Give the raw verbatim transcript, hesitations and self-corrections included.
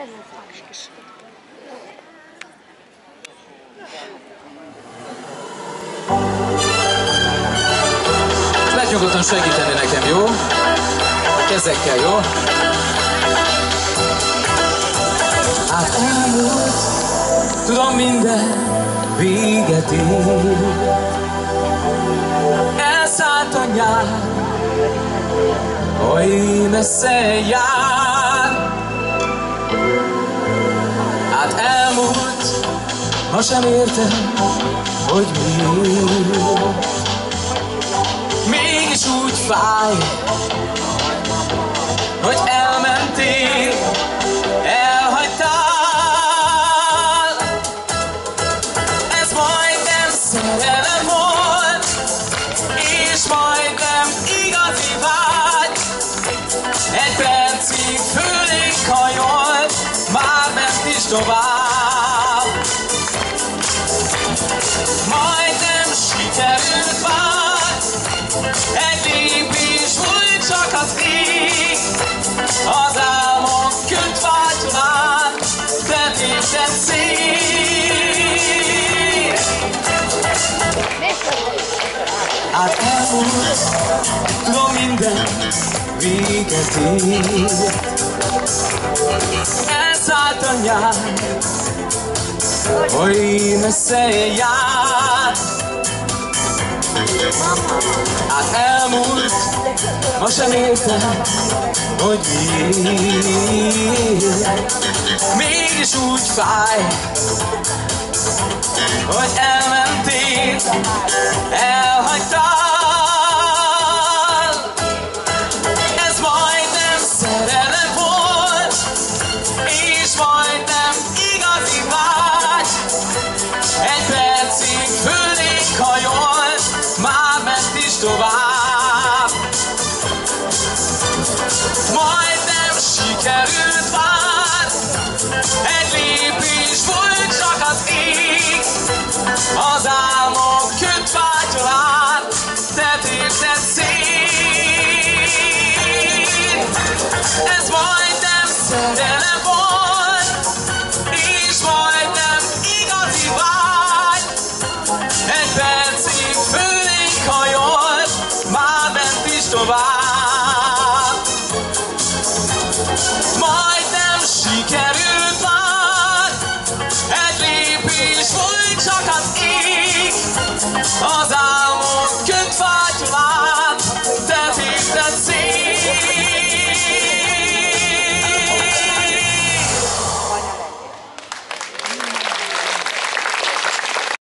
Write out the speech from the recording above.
Lehet nyugodtan segíteni nekem, jó? A kezekkel, jó? Hát elmúlt, tudom, minden véget ér. Elszállt a nyár, oly messze jár. Hát elmúlt, ma sem értem, hogy miért. Mégis úgy fáj, hogy elmentél, elhagytál. Ez majdnem szerelem volt, és majdnem igazi vágy. Egy percig fölénk hajolt, már ment is tovább. Majdnem sikerült már, egy lépés volt csak az ég. Az álmok kötvágyon át, betéptett szél. Hát elmúlt, tudom, minden véget ér. Elszállt a nyár, oly messze jár. Hát elmúlt, ma sem értem, hogy miért. Mégis úgy fáj, hogy elmentél, elhagytál. Ez majdnem szerelem volt, és majdnem igazi vágy. Egy percig fölénk hajolt, már ment is tovább. Majdnem sikerült már, egy lépés volt csak az ég. Az álmok kötvágyon át, betéptett szél. Ez majdnem szerelem